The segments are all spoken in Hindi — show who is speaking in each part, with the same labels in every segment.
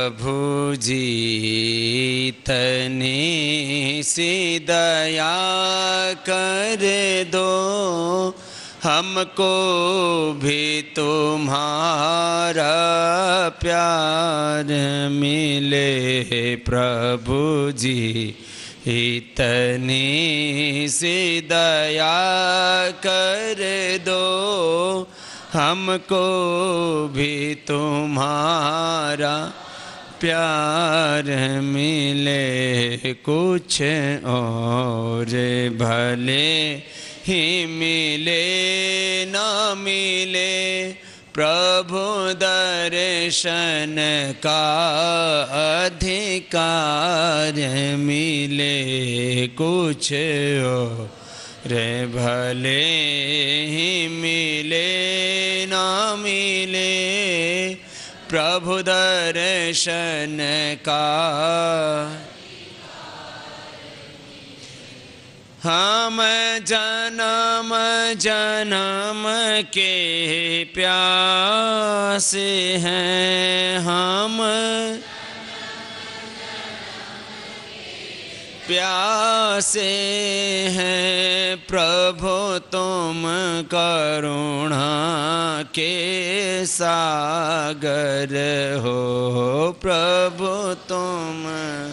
Speaker 1: प्रभु जी इतनी सी दया कर दो, हमको भी तुम्हारा प्यार मिले। प्रभु जी इतनी सी दया कर दो, हमको भी तुम्हारा प्यार मिले। कुछ और भले ही मिले न मिले, प्रभु दर्शन का अधिकार मिले। कुछ और भले ही मिले न मिले, प्रभु दर्शन का। हम जन्म जन्म के प्यासे हैं, हम प्यासे हैं। प्रभु तुम करुणा के सागर हो, प्रभु तुम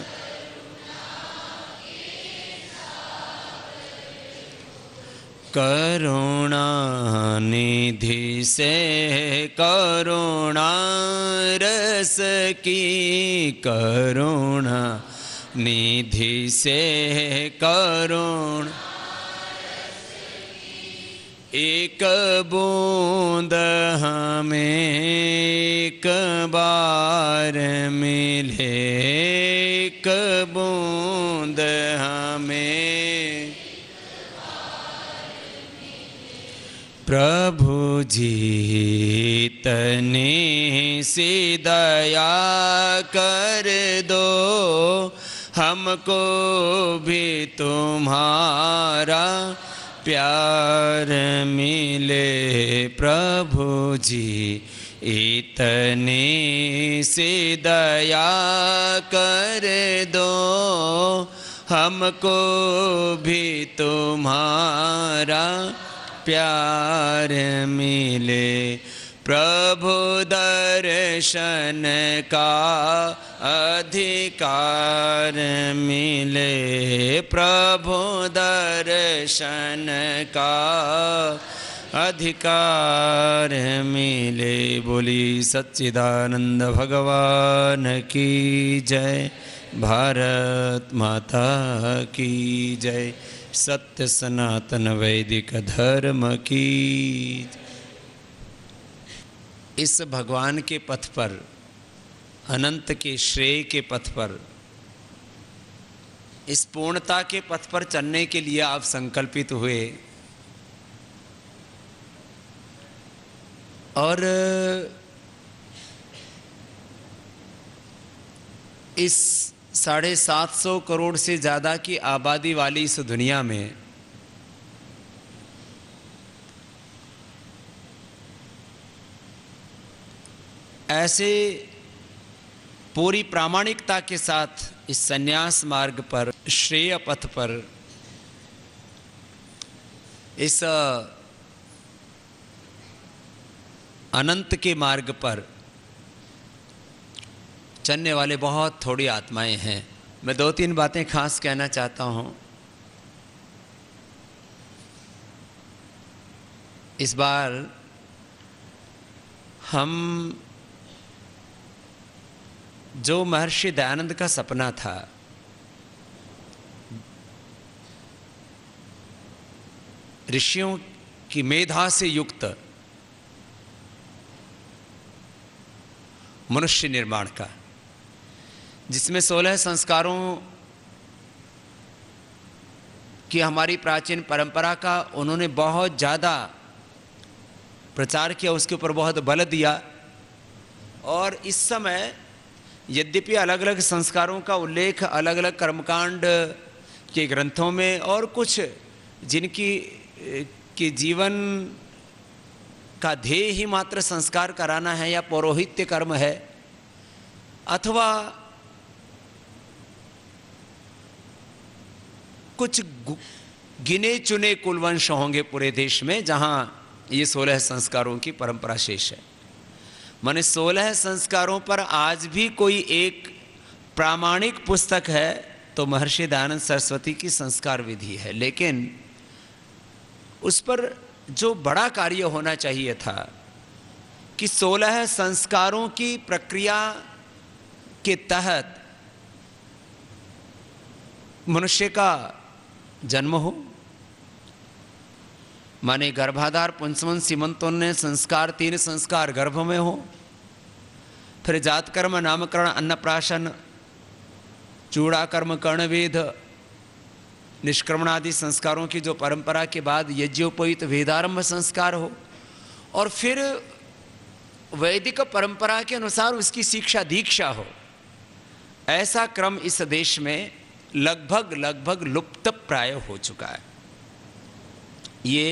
Speaker 1: करुणा निधि से करुणा रस की, करुणा निधि से करुणा। एक बूंद हमें एक बार मिले, एक बूंद हमें। प्रभु जी इतनी सी दया कर दो, हमको भी तुम्हारा प्यार मिले। प्रभु जी इतनी सी दया कर दो, हमको भी तुम्हारा प्यार मिले। प्रभु दर्शन का अधिकार मिले, प्रभु दर्शन का अधिकार मिले। बोली सच्चिदानंद भगवान की जय, भारत माता की जय, सत्य सनातन वैदिक धर्म की। इस भगवान के पथ पर, अनंत के श्रेय के पथ पर, इस पूर्णता के पथ पर चलने के लिए आप संकल्पित हुए और इस 750 करोड़ से ज़्यादा की आबादी वाली इस दुनिया में ऐसे पूरी प्रामाणिकता के साथ इस संन्यास मार्ग पर, श्रेय पथ पर, इस अनंत के मार्ग पर चलने वाले बहुत थोड़ी आत्माएं हैं। मैं 2-3 बातें खास कहना चाहता हूं। इस बार हम जो महर्षि दयानंद का सपना था, ऋषियों की मेधा से युक्त मनुष्य निर्माण का, जिसमें 16 संस्कारों की हमारी प्राचीन परंपरा का उन्होंने बहुत ज़्यादा प्रचार किया, उसके ऊपर बहुत बल दिया। और इस समय यद्यपि अलग अलग संस्कारों का उल्लेख अलग अलग कर्मकांड के ग्रंथों में, और कुछ जिनकी के जीवन का ध्येय ही मात्र संस्कार कराना है या पौरोहित्य कर्म है, अथवा कुछ गिने चुने कुलवंश होंगे पूरे देश में जहां ये 16 संस्कारों की परंपरा शेष है। माने 16 संस्कारों पर आज भी कोई एक प्रामाणिक पुस्तक है तो महर्षि दयानंद सरस्वती की संस्कार विधि है, लेकिन उस पर जो बड़ा कार्य होना चाहिए था कि 16 संस्कारों की प्रक्रिया के तहत मनुष्य का जन्म हो, माने गर्भाधार पुंसवन सीमंतोन्नय संस्कार, 3 संस्कार गर्भ में हो, फिर जात कर्म नामकरण अन्नप्राशन चूड़ाकर्म कर्णवेद निष्क्रमणादि संस्कारों की जो परंपरा के बाद यज्ञोपवीत वेदारंभ संस्कार हो, और फिर वैदिक परंपरा के अनुसार उसकी शिक्षा दीक्षा हो। ऐसा क्रम इस देश में लगभग लुप्त प्राय हो चुका है। ये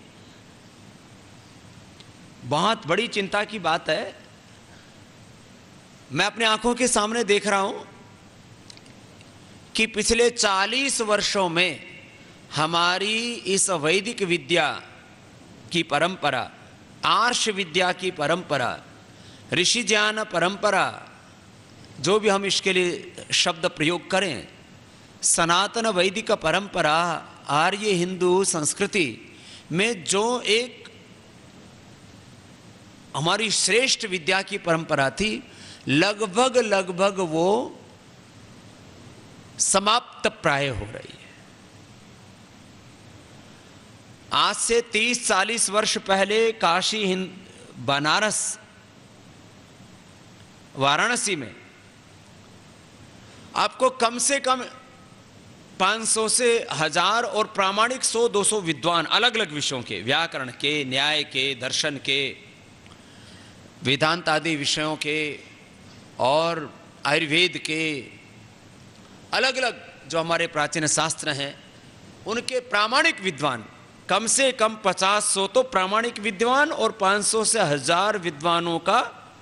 Speaker 1: बहुत बड़ी चिंता की बात है। मैं अपने आंखों के सामने देख रहा हूं कि पिछले 40 वर्षों में हमारी इस वैदिक विद्या की परंपरा, आर्ष विद्या की परंपरा, ऋषि ज्ञान परंपरा, जो भी हम इसके लिए शब्द प्रयोग करें, सनातन वैदिक परंपरा, आर्य हिंदू संस्कृति में जो एक हमारी श्रेष्ठ विद्या की परंपरा थी, लगभग वो समाप्त प्राय हो रही है। आज से 30-40 वर्ष पहले काशी, बनारस, वाराणसी में आपको कम से कम 500 से 1000 और प्रामाणिक 100-200 विद्वान अलग अलग विषयों के, व्याकरण के, न्याय के, दर्शन के, वेदांत आदि विषयों के और आयुर्वेद के, अलग अलग जो हमारे प्राचीन शास्त्र हैं उनके प्रामाणिक विद्वान, कम से कम 50-100 तो प्रामाणिक विद्वान और 500 से 1000 विद्वानों का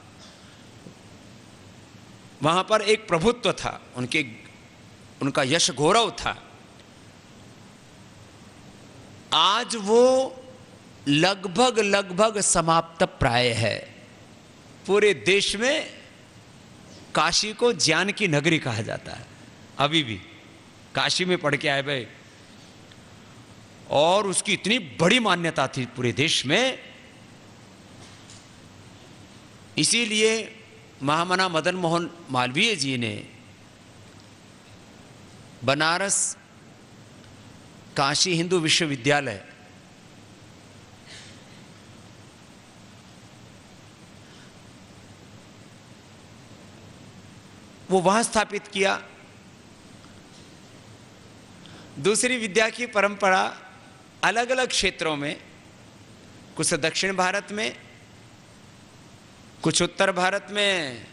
Speaker 1: वहां पर एक प्रभुत्व था, उनका यश गौरव था। आज वो लगभग समाप्त प्राय है। पूरे देश में काशी को ज्ञान की नगरी कहा जाता है। अभी भी काशी में पढ़ के आए भाई, और उसकी इतनी बड़ी मान्यता थी पूरे देश में। इसीलिए महामना मदन मोहन मालवीय जी ने बनारस काशी हिंदू विश्वविद्यालय वो वहां स्थापित किया। दूसरी विद्या की परंपरा अलग अलग क्षेत्रों में, कुछ दक्षिण भारत में, कुछ उत्तर भारत में,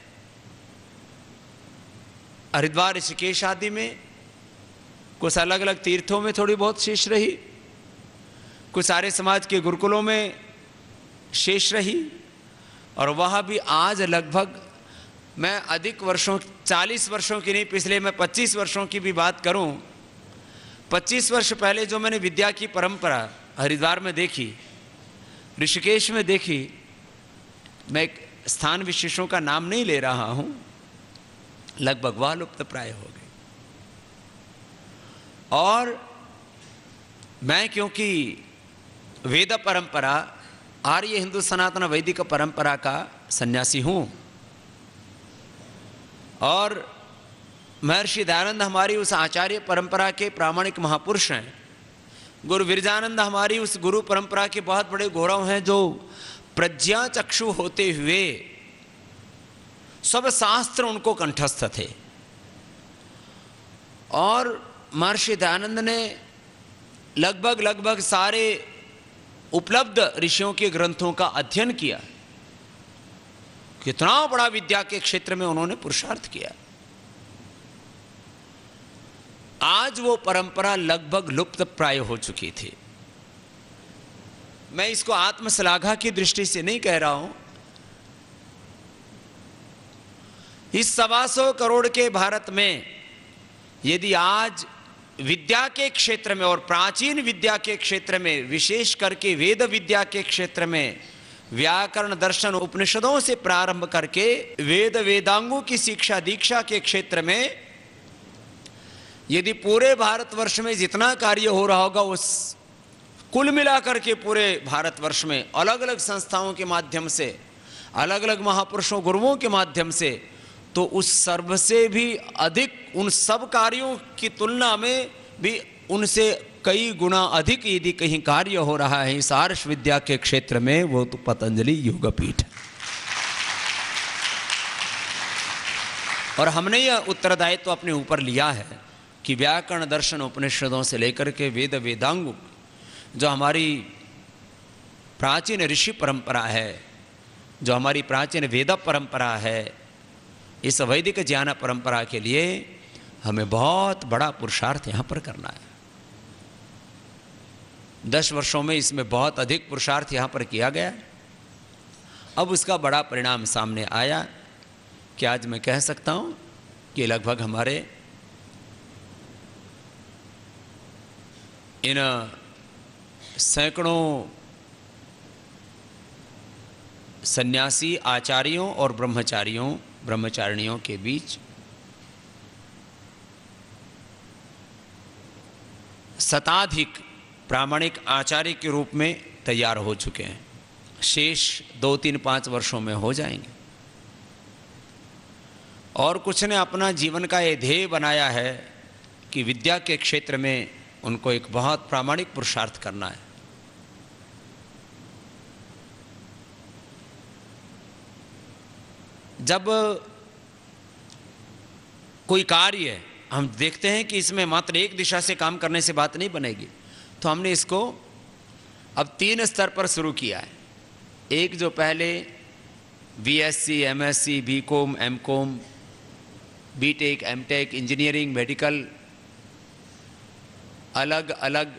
Speaker 1: हरिद्वार ऋषिकेश आदि में, कुछ अलग अलग तीर्थों में थोड़ी बहुत शेष रही, कुछ आर्य समाज के गुरुकुलों में शेष रही, और वहाँ भी आज लगभग, मैं अधिक वर्षों, 40 वर्षों की नहीं, पिछले मैं 25 वर्षों की भी बात करूं, 25 वर्ष पहले जो मैंने विद्या की परंपरा हरिद्वार में देखी, ऋषिकेश में देखी, मैं स्थान विशेषों का नाम नहीं ले रहा हूं, लगभग वह लुप्त प्राय हो गई। और मैं क्योंकि वेद परंपरा, आर्य हिंदू सनातन वैदिक परंपरा का सन्यासी हूं, और महर्षि दयानंद हमारी उस आचार्य परंपरा के प्रामाणिक महापुरुष हैं, गुरु विरजानंद हमारी उस गुरु परंपरा के बहुत बड़े गौरव हैं, जो प्रज्ञा चक्षु होते हुए सब शास्त्र उनको कंठस्थ थे। और महर्षि दयानंद ने लगभग सारे उपलब्ध ऋषियों के ग्रंथों का अध्ययन किया। कितना बड़ा विद्या के क्षेत्र में उन्होंने पुरुषार्थ किया। आज वो परंपरा लगभग लुप्त प्राय हो चुकी थी। मैं इसको आत्मश्लाघा की दृष्टि से नहीं कह रहा हूं, इस 125 करोड़ के भारत में यदि आज विद्या के क्षेत्र में और प्राचीन विद्या के क्षेत्र में, विशेष करके वेद विद्या के क्षेत्र में, व्याकरण, दर्शन, उपनिषदों से प्रारंभ करके वेद वेदांगों की शिक्षा दीक्षा के क्षेत्र में यदि पूरे भारतवर्ष में जितना कार्य हो रहा होगा, उस कुल मिलाकर के पूरे भारतवर्ष में अलग अलग संस्थाओं के माध्यम से, अलग अलग महापुरुषों गुरुओं के माध्यम से, तो उस सर्व से भी अधिक, उन सब कार्यों की तुलना में भी उनसे कई गुना अधिक यदि कहीं कार्य हो रहा है इस आर्ष विद्या के क्षेत्र में, वो तो पतंजलि योगपीठ है। और हमने यह उत्तरदायित्व अपने ऊपर लिया है कि व्याकरण, दर्शन, उपनिषदों से लेकर के वेद वेदांग, जो हमारी प्राचीन ऋषि परंपरा है, जो हमारी प्राचीन वेद परंपरा है, इस वैदिक ज्ञान परंपरा के लिए हमें बहुत बड़ा पुरुषार्थ यहाँ पर करना है। 10 वर्षों में इसमें बहुत अधिक पुरुषार्थ यहाँ पर किया गया। अब उसका बड़ा परिणाम सामने आया कि आज मैं कह सकता हूँ कि लगभग हमारे इन सैकड़ों सन्यासी आचार्यों और ब्रह्मचारिणियों के बीच शताधिक प्रामाणिक आचार्य के रूप में तैयार हो चुके हैं। शेष 2, 3, 5 वर्षों में हो जाएंगे। और कुछ ने अपना जीवन का ये ध्येय बनाया है कि विद्या के क्षेत्र में उनको एक बहुत प्रामाणिक पुरुषार्थ करना है। जब कोई कार्य हम देखते हैं कि इसमें मात्र एक दिशा से काम करने से बात नहीं बनेगी, तो हमने इसको अब 3 स्तर पर शुरू किया है। एक जो पहले BSc, MSc, BCom, MCom, BTech, MTech, engineering, medical, अलग अलग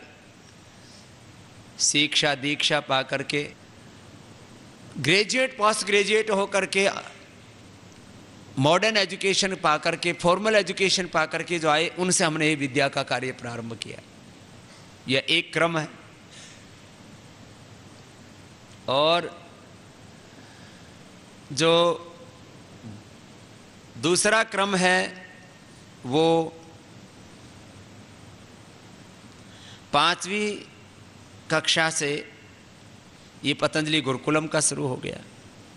Speaker 1: शिक्षा दीक्षा पा करके ग्रेजुएट, पोस्ट ग्रेजुएट होकर के, मॉडर्न एजुकेशन पा करके, फॉर्मल एजुकेशन पा करके जो आए, उनसे हमने ये विद्या का कार्य प्रारंभ किया। यह एक क्रम है। और जो दूसरा क्रम है वो 5वीं कक्षा से ये पतंजलि गुरुकुलम का शुरू हो गया।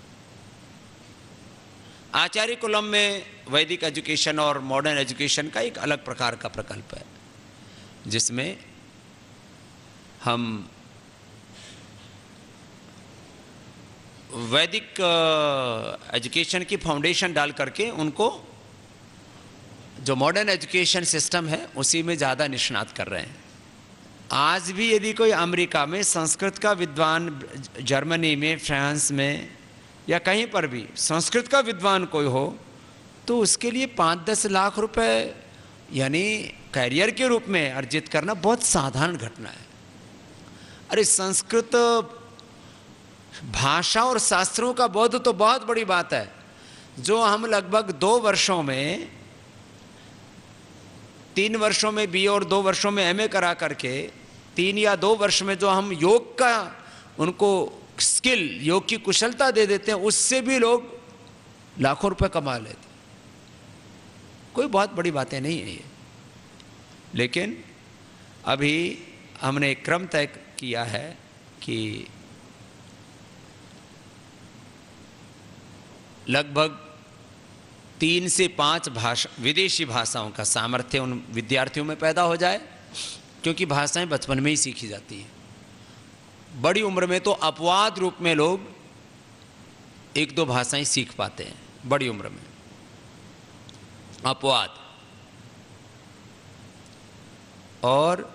Speaker 1: आचार्य कुलम में वैदिक एजुकेशन और मॉडर्न एजुकेशन का एक अलग प्रकार का प्रकल्प है, जिसमें हम वैदिक एजुकेशन की फाउंडेशन डाल करके उनको जो मॉडर्न एजुकेशन सिस्टम है उसी में ज़्यादा निष्णात कर रहे हैं। आज भी यदि कोई अमेरिका में संस्कृत का विद्वान, जर्मनी में, फ्रांस में या कहीं पर भी संस्कृत का विद्वान कोई हो, तो उसके लिए 5-10 लाख रुपए यानी कैरियर के रूप में अर्जित करना बहुत साधारण घटना है। अरे संस्कृत भाषा और शास्त्रों का बोध तो बहुत बड़ी बात है, जो हम लगभग 2 वर्षों में, 3 वर्षों में बीए और 2 वर्षों में एमए करा करके, 3 या 2 वर्ष में जो हम योग का उनको स्किल, योग की कुशलता दे देते हैं, उससे भी लोग लाखों रुपए कमा लेते। कोई बहुत बड़ी बातें नहीं है ये। लेकिन अभी हमने एक क्रम तय किया है कि लगभग 3 से 5 भाषा, विदेशी भाषाओं का सामर्थ्य उन विद्यार्थियों में पैदा हो जाए, क्योंकि भाषाएं बचपन में ही सीखी जाती हैं। बड़ी उम्र में तो अपवाद रूप में लोग 1-2 भाषाएं सीख पाते हैं, बड़ी उम्र में अपवाद। और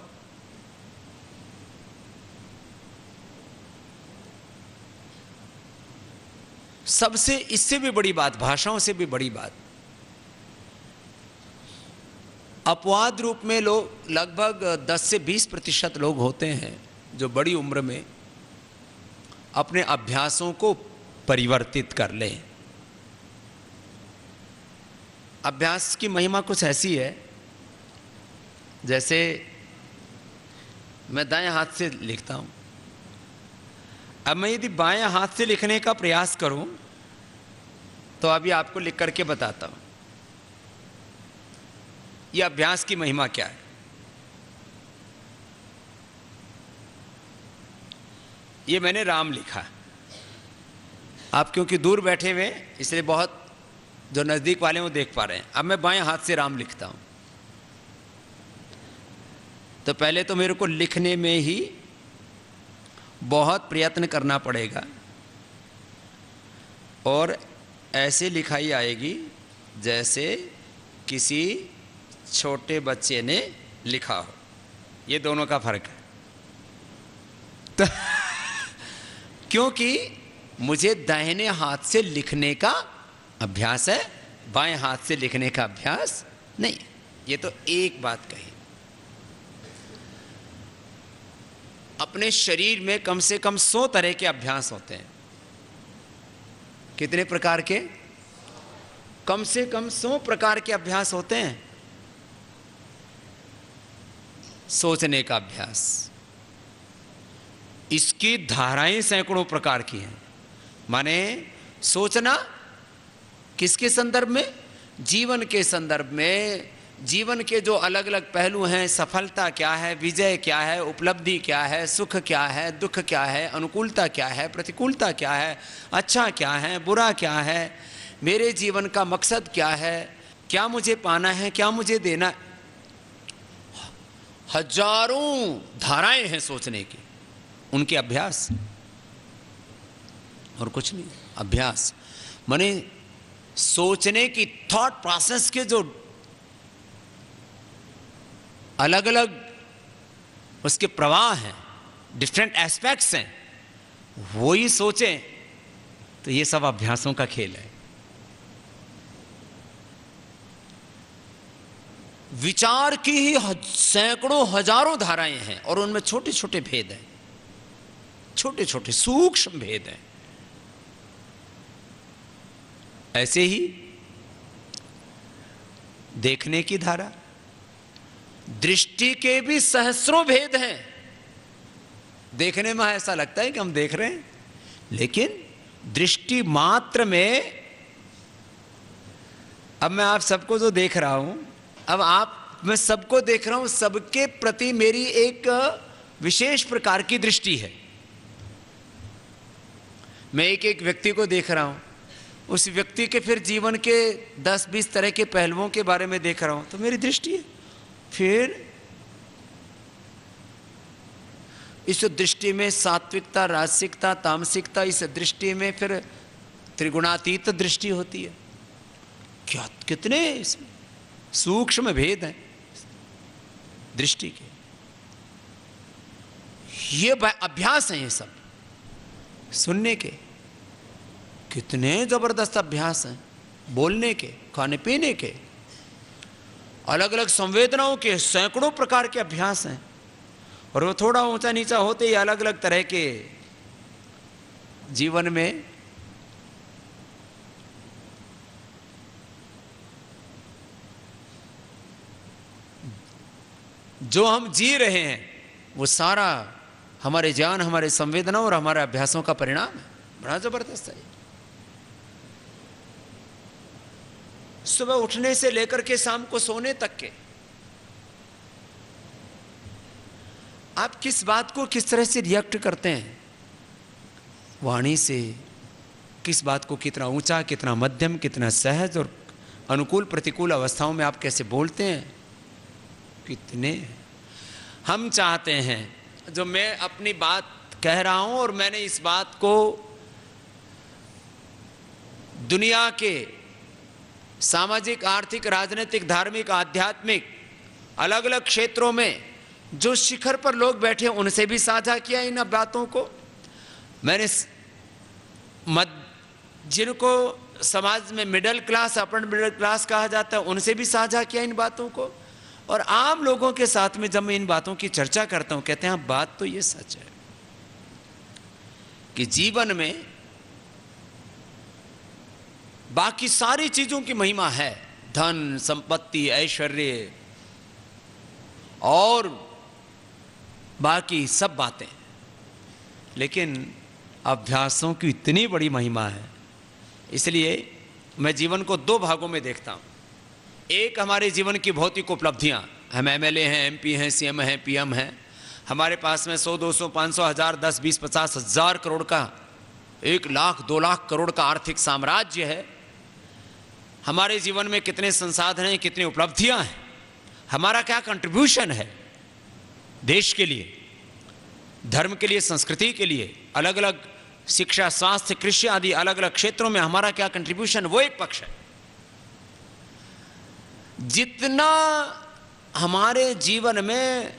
Speaker 1: सबसे, इससे भी बड़ी बात, भाषाओं से भी बड़ी बात, अपवाद रूप में लोग लगभग 10 से 20% लोग होते हैं जो बड़ी उम्र में अपने अभ्यासों को परिवर्तित कर लें। अभ्यास की महिमा कुछ ऐसी है, जैसे मैं दाएं हाथ से लिखता हूं। अब मैं यदि बाएं हाथ से लिखने का प्रयास करूं तो अभी आपको लिख करके बताता हूं यह अभ्यास की महिमा क्या है। ये मैंने राम लिखा, आप क्योंकि दूर बैठे हुए इसलिए बहुत जो नजदीक वाले वो देख पा रहे हैं। अब मैं बाएं हाथ से राम लिखता हूं, तो पहले तो मेरे को लिखने में ही बहुत प्रयत्न करना पड़ेगा और ऐसे लिखाई आएगी जैसे किसी छोटे बच्चे ने लिखा हो। ये दोनों का फर्क है। तो क्योंकि मुझे दाहिने हाथ से लिखने का अभ्यास है, बाएं हाथ से लिखने का अभ्यास नहीं। ये तो एक बात कही। अपने शरीर में कम से कम 100 तरह के अभ्यास होते हैं। कितने प्रकार के? कम से कम 100 प्रकार के अभ्यास होते हैं। सोचने का अभ्यास, इसकी धाराएं सैकड़ों प्रकार की हैं। माने सोचना किसके संदर्भ में? जीवन के संदर्भ में। जीवन के जो अलग अलग पहलू हैं, सफलता क्या है, विजय क्या है, उपलब्धि क्या है, सुख क्या है, दुख क्या है, अनुकूलता क्या है, प्रतिकूलता क्या है, अच्छा क्या है, बुरा क्या है, मेरे जीवन का मकसद क्या है, क्या मुझे पाना है, क्या मुझे देना है। हजारों धाराएं हैं सोचने की, उनके अभ्यास और कुछ नहीं। अभ्यास माने सोचने की थॉट प्रोसेस के जो अलग अलग उसके प्रवाह हैं, डिफरेंट एस्पेक्ट्स हैं, वो ही सोचें तो ये सब अभ्यासों का खेल है। विचार की ही सैकड़ों हजारों धाराएं हैं और उनमें छोटे छोटे भेद हैं, छोटे छोटे सूक्ष्म भेद हैं। ऐसे ही देखने की धारा, दृष्टि के भी सहस्रों भेद हैं। देखने में ऐसा लगता है कि हम देख रहे हैं, लेकिन दृष्टि मात्र में, अब मैं आप सबको जो देख रहा हूं, अब मैं सबको देख रहा हूं, सबके प्रति मेरी एक विशेष प्रकार की दृष्टि है। मैं एक एक व्यक्ति को देख रहा हूं, उस व्यक्ति के फिर जीवन के 10-20 तरह के पहलुओं के बारे में देख रहा हूं, तो मेरी दृष्टि है। फिर इस दृष्टि में सात्विकता, राजसिकता, तामसिकता, इस दृष्टि में फिर त्रिगुणातीत दृष्टि होती है। क्या कितने इसमें सूक्ष्म भेद हैं दृष्टि के। ये अभ्यास हैं, ये सब सुनने के कितने जबरदस्त अभ्यास हैं, बोलने के, खाने पीने के, अलग अलग संवेदनाओं के सैकड़ों प्रकार के अभ्यास हैं। और वो थोड़ा ऊंचा नीचा होते ही अलग अलग तरह के जीवन में जो हम जी रहे हैं वो सारा हमारे ज्ञान, हमारे संवेदनाओं और हमारे अभ्यासों का परिणाम है। बड़ा जबरदस्त है। सुबह उठने से लेकर के शाम को सोने तक के आप किस बात को किस तरह से रिएक्ट करते हैं, वाणी से किस बात को कितना ऊंचा, कितना मध्यम, कितना सहज और अनुकूल प्रतिकूल अवस्थाओं में आप कैसे बोलते हैं। कितने हम चाहते हैं, जो मैं अपनी बात कह रहा हूं और मैंने इस बात को दुनिया के सामाजिक, आर्थिक, राजनीतिक, धार्मिक, आध्यात्मिक अलग अलग क्षेत्रों में जो शिखर पर लोग बैठे हैं उनसे भी साझा किया इन बातों को। मैंने जिनको समाज में middle class, upper middle class कहा जाता है, उनसे भी साझा किया इन बातों को। और आम लोगों के साथ में जब मैं इन बातों की चर्चा करता हूं, कहते हैं बात तो ये सच है कि जीवन में बाकी सारी चीजों की महिमा है, धन संपत्ति ऐश्वर्य और बाकी सब बातें, लेकिन अभ्यासों की इतनी बड़ी महिमा है। इसलिए मैं जीवन को दो भागों में देखता हूँ। एक हमारे जीवन की भौतिक उपलब्धियाँ, हम एमएलए हैं, एमपी हैं, सीएम हैं, पीएम हैं, हमारे पास में 100, 200, 500, 1000, 10, 20, 50 हजार करोड़ का, 1 लाख 2 लाख करोड़ का आर्थिक साम्राज्य है। हमारे जीवन में कितने संसाधन हैं, कितनी उपलब्धियां हैं, हमारा क्या कंट्रीब्यूशन है देश के लिए, धर्म के लिए, संस्कृति के लिए, अलग अलग शिक्षा, स्वास्थ्य, कृषि आदि अलग अलग क्षेत्रों में हमारा क्या कंट्रीब्यूशन, वो एक पक्ष है। जितना हमारे जीवन में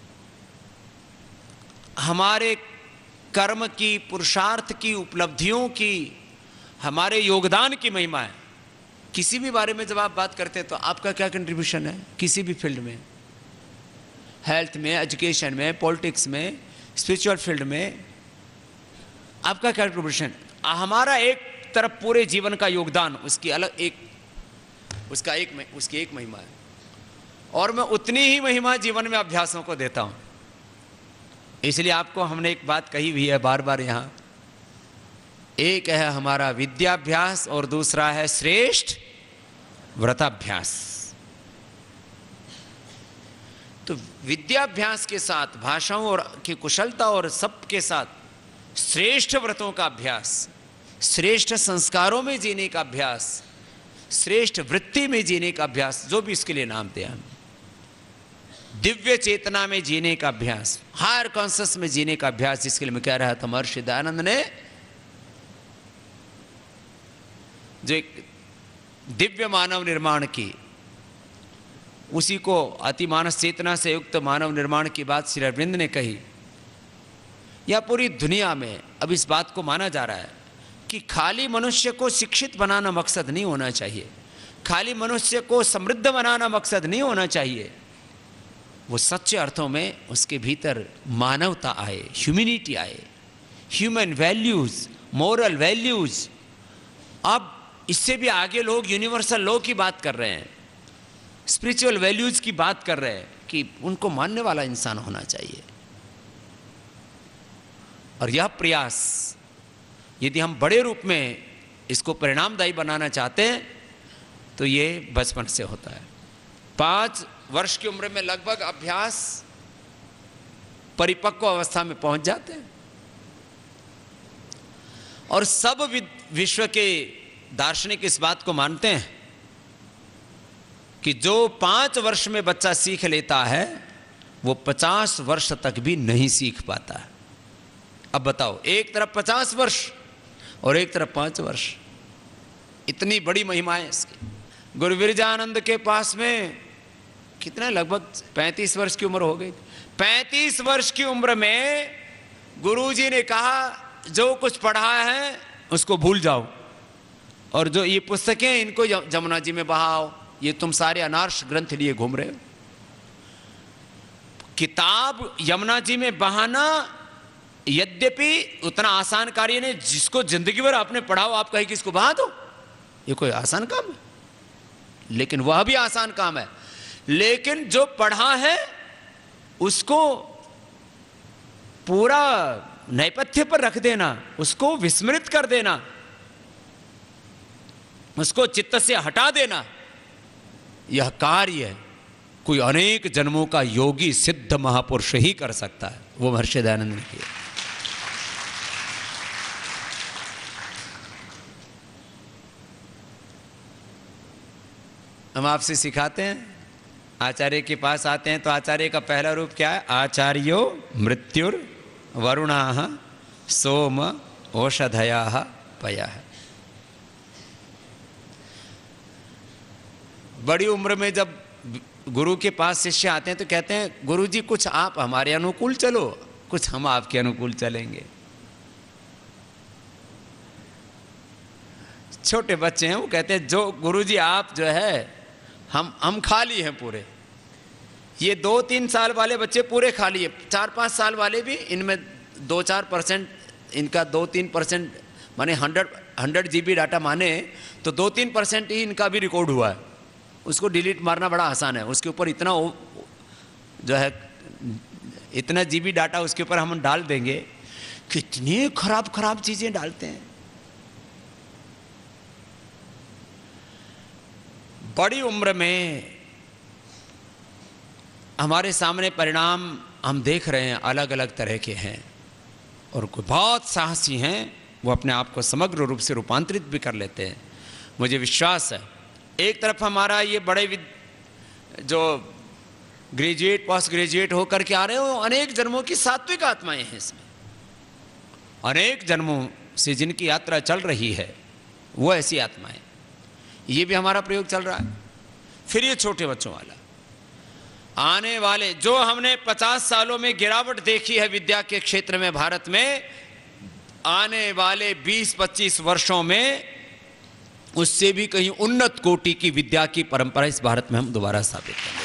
Speaker 1: हमारे कर्म की, पुरुषार्थ की, उपलब्धियों की, हमारे योगदान की महिमा है, किसी भी बारे में जब आप बात करते हैं तो आपका क्या कंट्रीब्यूशन है, किसी भी फील्ड में, हेल्थ में, एजुकेशन में, पॉलिटिक्स में, स्पिरिचुअल फील्ड में, आपका क्या कंट्रीब्यूशन। हमारा एक तरफ पूरे जीवन का योगदान, उसकी अलग एक, उसकी एक महिमा है, और मैं उतनी ही महिमा जीवन में अभ्यासों को देता हूं। इसलिए आपको हमने एक बात कही हुई है बार बार यहां, एक है हमारा विद्याभ्यास और दूसरा है श्रेष्ठ व्रताभ्यास। तो विद्याभ्यास के साथ, भाषाओं और की कुशलता और सब के साथ श्रेष्ठ व्रतों का अभ्यास, श्रेष्ठ संस्कारों में जीने का अभ्यास, श्रेष्ठ वृत्ति में जीने का अभ्यास, जो भी इसके लिए नाम दिया हम, दिव्य चेतना में जीने का अभ्यास, हायर कॉन्शियस में जीने का अभ्यास, जिसके लिए मैं कह रहा था महर्षि दयानंद ने जो एक दिव्य मानव निर्माण की, उसी को अतिमानस चेतना से युक्त मानव निर्माण की बात श्री अरविंद ने कही। या पूरी दुनिया में अब इस बात को माना जा रहा है कि खाली मनुष्य को शिक्षित बनाना मकसद नहीं होना चाहिए, खाली मनुष्य को समृद्ध बनाना मकसद नहीं होना चाहिए, वो सच्चे अर्थों में उसके भीतर मानवता आए, ह्यूमैनिटी आए, ह्यूमन वैल्यूज, मोरल वैल्यूज। अब इससे भी आगे लोग यूनिवर्सल लॉ की बात कर रहे हैं, स्पिरिचुअल वैल्यूज की बात कर रहे हैं कि उनको मानने वाला इंसान होना चाहिए। और यह प्रयास यदि हम बड़े रूप में इसको परिणामदायी बनाना चाहते हैं तो ये बचपन से होता है। 5 वर्ष की उम्र में लगभग अभ्यास परिपक्व अवस्था में पहुंच जाते हैं। और सब विश्व के दार्शनिक इस बात को मानते हैं कि जो 5 वर्ष में बच्चा सीख लेता है वो 50 वर्ष तक भी नहीं सीख पाता है। अब बताओ, एक तरफ 50 वर्ष और एक तरफ 5 वर्ष, इतनी बड़ी महिमा है इसकी। गुरु विरजानंद के पास में कितना, लगभग 35 वर्ष की उम्र हो गई। 35 वर्ष की उम्र में गुरुजी ने कहा जो कुछ पढ़ा है उसको भूल जाओ, और जो ये पुस्तकें इनको जमुना जी में बहाओ, ये तुम सारे अनार्ष ग्रंथ लिए घूम रहे हो। किताब यमुना जी में बहाना यद्यपि उतना आसान कार्य नहीं, जिसको जिंदगी भर आपने पढ़ाओ आप कहीं किसको बहा दो, ये कोई आसान काम है? लेकिन वह भी आसान काम है। लेकिन जो पढ़ा है उसको पूरा नैपथ्य पर रख देना, उसको विस्मृत कर देना, उसको चित्त से हटा देना, यह कार्य कोई अनेक जन्मों का योगी सिद्ध महापुरुष ही कर सकता है। वो महर्षि दयानंद ने किया। हम आपसे सिखाते हैं, आचार्य के पास आते हैं तो आचार्य का पहला रूप क्या है? आचार्यो मृत्युर वरुणाः सोम औषधयाः पयः। बड़ी उम्र में जब गुरु के पास शिष्य आते हैं तो कहते हैं गुरु जी कुछ आप हमारे अनुकूल चलो, कुछ हम आपके अनुकूल चलेंगे। छोटे बच्चे हैं, वो कहते हैं जो गुरु जी आप जो है हम खाली हैं पूरे। ये 2-3 साल वाले बच्चे पूरे खाली है, 4-5 साल वाले भी, इनमें 2-4% इनका 2-3% माने 100 GB डाटा माने तो 2-3% ही इनका भी रिकॉर्ड हुआ है। उसको डिलीट मारना बड़ा आसान है। उसके ऊपर इतना जो है इतना जीबी डाटा उसके ऊपर हम डाल देंगे, कितनी खराब खराब चीजें डालते हैं। बड़ी उम्र में हमारे सामने परिणाम हम देख रहे हैं अलग अलग तरह के हैं, और कोई बहुत साहसी हैं वो अपने आप को समग्र रूप से रूपांतरित भी कर लेते हैं। मुझे विश्वास है एक तरफ हमारा ये बड़े जो ग्रेजुएट पोस्ट ग्रेजुएट होकर के आ रहे हो, अनेक जन्मों की सात्विक आत्माएं हैं इसमें, अनेक जन्मों से जिनकी यात्रा चल रही है वो ऐसी आत्माएं, ये भी हमारा प्रयोग चल रहा है। फिर ये छोटे बच्चों वाला आने वाले, जो हमने 50 सालों में गिरावट देखी है विद्या के क्षेत्र में भारत में, आने वाले 20-25 वर्षों में उससे भी कहीं उन्नत कोटि की विद्या की परंपरा इस भारत में हम दोबारा स्थापित करेंगे।